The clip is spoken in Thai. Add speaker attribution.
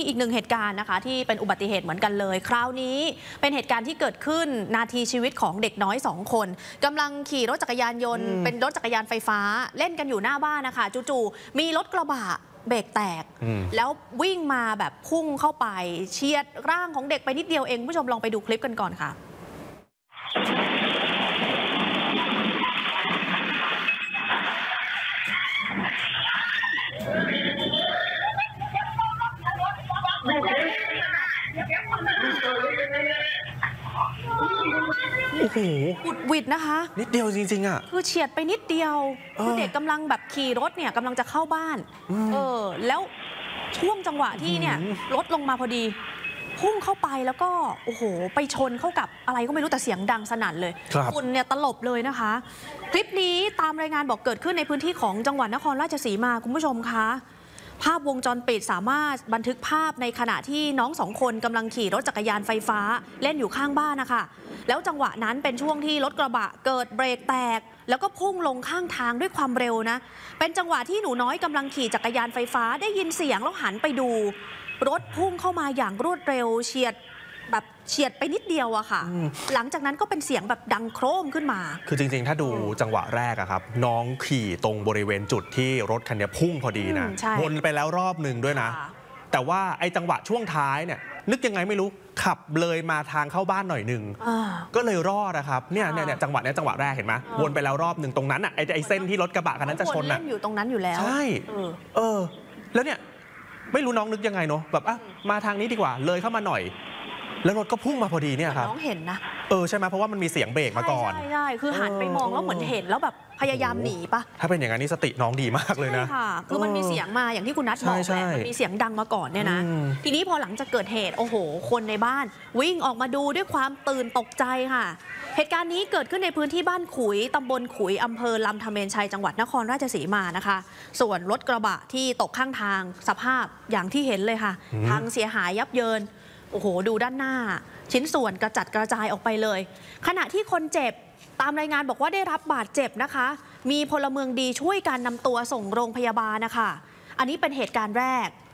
Speaker 1: อีกหนึ่งเหตุการณ์นะคะที่เป็นอุบัติเหตุเหมือนกันเลยคราวนี้เป็นเหตุการณ์ที่เกิดขึ้นนาทีชีวิตของเด็กน้อย2 คนกำลังขี่รถจักรยานยนต์เป็นรถจักรยานไฟฟ้าเล่นกันอยู่หน้าบ้านนะคะจู่ๆมีรถกระบะเบรกแตกแล้ววิ่งมาแบบพุ่งเข้าไปเฉียดร่างของเด็กไปนิดเดียวเองผู้ชมลองไปดูคลิปกันก่อนค่ะ
Speaker 2: โอ้โห
Speaker 1: บุดหวิดนะคะ
Speaker 2: นิดเดียวจริงๆอ่ะ
Speaker 1: คือเฉียดไปนิดเดียวคือเด็กกำลังแบบขี่รถเนี่ยกำลังจะเข้าบ้านแล้วช่วงจังหวะที่เนี่ยรถลงมาพอดีพุ่งเข้าไปแล้วก็โอ้โหไปชนเข้ากับอะไรก็ไม่รู้แต่เสียงดังสนั่นเลยฝุ่นเนี่ยตลบเลยนะคะคลิปนี้ตามรายงานบอกเกิดขึ้นในพื้นที่ของจังหวัดนครราชสีมาคุณผู้ชมคะภาพวงจรปิดสามารถบันทึกภาพในขณะที่น้อง2 คนกำลังขี่รถจักรยานไฟฟ้าเล่นอยู่ข้างบ้านนะคะแล้วจังหวะนั้นเป็นช่วงที่รถกระบะเกิดเบรกแตกแล้วก็พุ่งลงข้างทางด้วยความเร็วนะเป็นจังหวะที่หนูน้อยกำลังขี่จักรยานไฟฟ้าได้ยินเสียงแล้วหันไปดูรถพุ่งเข้ามาอย่างรวดเร็วเฉียดไปนิดเดียวอะค่ะหลังจากนั้นก็เป็นเสียงแบบดังโครมขึ้นมา
Speaker 2: คือจริงๆถ้าดูจังหวะแรกอะครับน้องขี่ตรงบริเวณจุดที่รถคันนี้พุ่งพอดีนะวนไปแล้วรอบหนึ่งด้วยนะแต่ว่าไอ้จังหวะช่วงท้ายเนี่ยนึกยังไงไม่รู้ขับเลยมาทางเข้าบ้านหน่อยหนึ่งก็เลยรอดนะครับเนี่ยจังหวะแรกเห็นไหมวนไปแล้วรอบหนึ่งตรงนั้นอะไอ้เส้นที่รถกระบะคันนั้นจะชนอะ
Speaker 1: อยู่ตรงนั้นอยู่แล้ว
Speaker 2: ใช่แล้วเนี่ยไม่รู้น้องนึกยังไงเนาะแบบมาทางนี้ดีกว่าเลยเข้ามาหน่อยแล้วรถก็พุ่งมาพอดีเนี่ยครับ
Speaker 1: น้องเห็นนะ
Speaker 2: ใช่ไหมเพราะว่ามันมีเสียงเบรกมาก่อน
Speaker 1: ใช่คือหันไปมองแล้วเหมือนเห็นแล้วแบบพยายามหนีปะ
Speaker 2: ถ้าเป็นอย่างนั้นนี่สติน้องดีมากเลยนะ
Speaker 1: ใช่ค่ะคือมันมีเสียงมาอย่างที่คุณนัทบอกแหละมันมีเสียงดังมาก่อนเนี่ยนะทีนี้พอหลังจากเกิดเหตุโอ้โหคนในบ้านวิ่งออกมาดูด้วยความตื่นตกใจค่ะเหตุการณ์นี้เกิดขึ้นในพื้นที่บ้านขุยตำบลขุยอำเภอลำธเมรชัยจังหวัดนครราชสีมานะคะส่วนรถกระบะที่ตกข้างทางสภาพอย่างที่เห็นเลยค่ะพังเสียหายยับเยินโอ้โหดูด้านหน้าชิ้นส่วนกระจัดกระจายออกไปเลยขณะที่คนเจ็บตามรายงานบอกว่าได้รับบาดเจ็บนะคะมีพลเมืองดีช่วยการนำตัวส่งโรงพยาบาลนะคะอันนี้เป็นเหตุการณ์แรก